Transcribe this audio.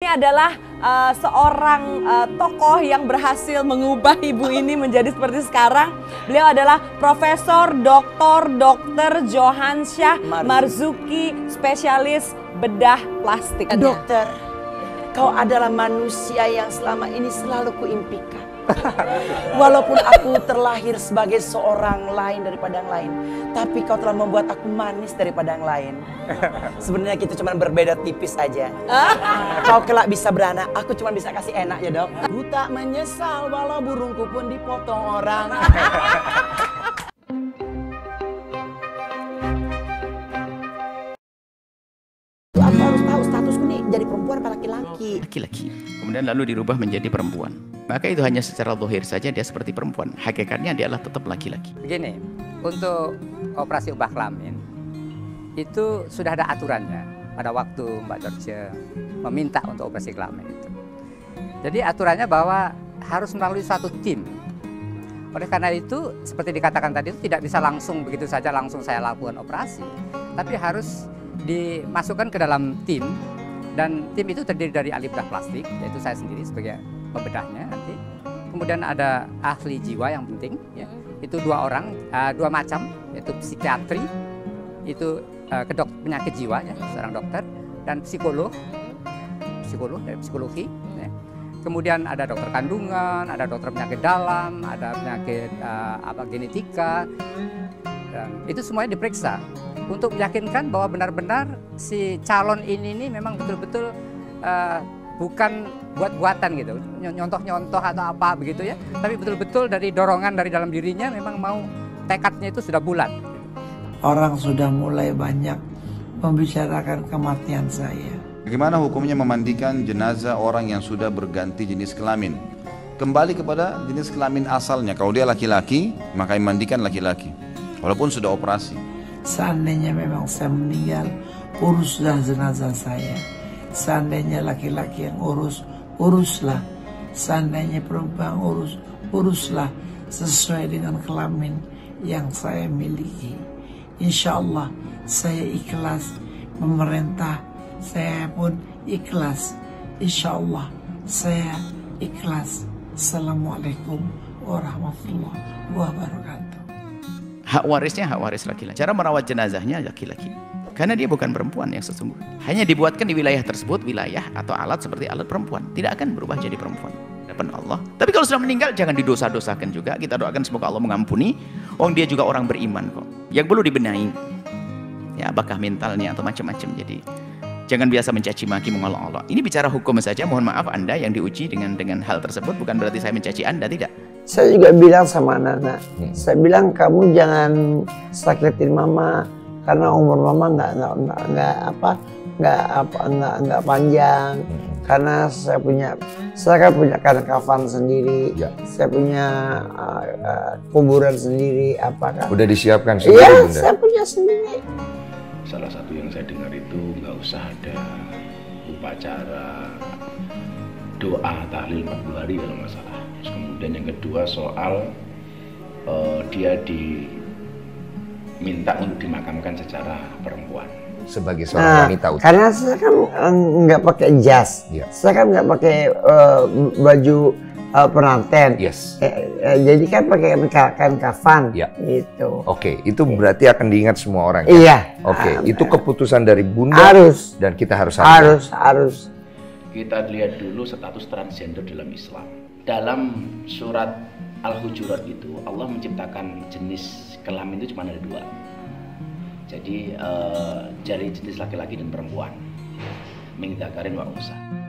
adalah seorang tokoh yang berhasil mengubah ibu ini menjadi seperti sekarang. Beliau adalah Profesor Dr. Johansyah Marzuki, spesialis bedah plastik. Dokter, kau adalah manusia yang selama ini selalu kuimpikan. Walaupun aku terlahir sebagai seorang lain daripada yang lain, tapi kau telah membuat aku manis daripada yang lain. Sebenarnya kita cuma berbeda tipis aja. Kau kelak bisa beranak, aku cuma bisa kasih enak ya dok. Ku tak menyesal walau burungku pun dipotong orang. Aku harus tahu statusku nih jadi perempuan apa laki-laki. Laki-laki. Kemudian lalu dirubah menjadi perempuan. Maka itu hanya secara zahir saja dia seperti perempuan. Hakikatnya dia adalah tetap laki-laki. Begini, untuk operasi ubah kelamin itu sudah ada aturannya pada waktu Mbak Dorce meminta untuk operasi kelamin itu. Jadi aturannya bahwa harus melalui suatu tim. Oleh karena itu, seperti dikatakan tadi itu tidak bisa langsung begitu saja langsung saya lakukan operasi, tapi harus dimasukkan ke dalam tim. Dan tim itu terdiri dari ahli bedah plastik, yaitu saya sendiri sebagai pembedahnya nanti. Kemudian ada ahli jiwa yang penting, ya. Itu dua macam, yaitu psikiatri, itu kedok penyakit jiwa, ya, seorang dokter, dan psikolog dari psikologi. Ya. Kemudian ada dokter kandungan, ada dokter penyakit dalam, ada penyakit genetika, dan itu semuanya diperiksa untuk meyakinkan bahwa benar-benar si calon ini memang betul-betul bukan buat-buatan gitu, nyontoh-nyontoh atau apa begitu ya, tapi betul-betul dari dorongan dari dalam dirinya memang mau tekadnya itu sudah bulat. Orang sudah mulai banyak membicarakan kematian saya. Bagaimana hukumnya memandikan jenazah orang yang sudah berganti jenis kelamin? Kembali kepada jenis kelamin asalnya. Kalau dia laki-laki, maka mandikan laki-laki, walaupun sudah operasi. Seandainya memang saya meninggal, uruslah jenazah saya. Seandainya laki-laki yang uruslah. Seandainya perempuan uruslah sesuai dengan kelamin yang saya miliki. Insya Allah saya ikhlas memerintah, saya pun ikhlas. Insya Allah saya ikhlas. Assalamualaikum warahmatullahi wabarakatuh. Hak warisnya hak waris laki-laki. Cara merawat jenazahnya laki-laki. Karena dia bukan perempuan yang sesungguhnya. Hanya dibuatkan di wilayah tersebut, wilayah atau alat seperti alat perempuan. Tidak akan berubah jadi perempuan. Hadapan Allah. Tapi kalau sudah meninggal, jangan didosa-dosakan juga. Kita doakan semoga Allah mengampuni. Dia juga orang beriman kok. Yang perlu dibenahi. Ya, apakah mentalnya atau macam-macam. Jadi, jangan biasa mencaci maki mengolok-olok. Ini bicara hukum saja. Mohon maaf Anda yang diuji dengan hal tersebut. Bukan berarti saya mencaci Anda, tidak. Saya juga bilang sama anak-anak, saya bilang kamu jangan sakitin mama karena umur mama nggak panjang. Karena saya kan punya kafan sendiri, ya. Saya punya kuburan sendiri, apakah? Udah disiapkan sendiri, iya, Bunda? Saya punya sendiri. Salah satu yang saya dengar itu nggak usah ada upacara doa tahlil 40 hari kalau nggak salah. Terus kemudian yang kedua soal dia diminta untuk dimakamkan secara perempuan. Sebagai seorang wanita utuh. Karena saya kan nggak pakai jas, ya. Saya kan nggak pakai baju pengantin. Yes. Jadi kan pakai kafan. Ya. Gitu. Oke, itu berarti akan diingat semua orang. Iya. Ya? Oke, itu keputusan dari Bunda. Harus. Dan kita harus. Kita lihat dulu status transgender dalam Islam. Dalam surat Al-Hujurat itu Allah menciptakan jenis kelamin itu cuma ada 2. Jadi dari jenis laki-laki dan perempuan. Min dzakarin wa unsa.